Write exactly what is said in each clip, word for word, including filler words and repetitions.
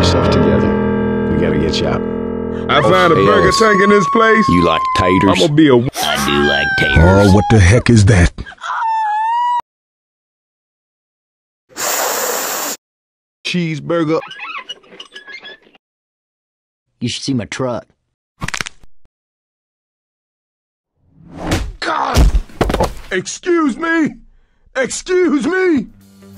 yourself together. We gotta get you out. I found a Hey, burger Ellis. tank in this place. You like taters? I'm gonna be a... I do like taters. Oh, what the heck is that? Cheeseburger. You should see my truck. God! Oh, excuse me? Excuse me?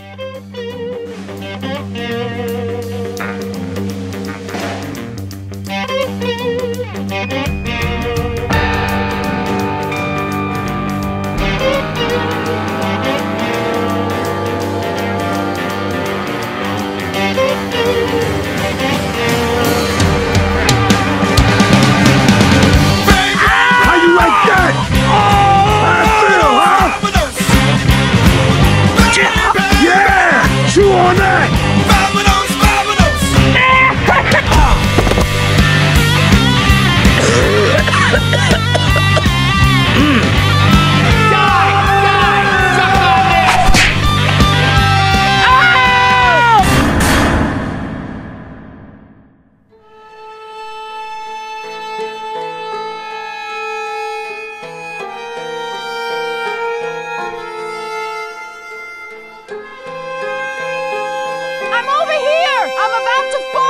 How you like that? How it feel, huh? Yeah! Chew on that! I'm over here! I'm about to fall!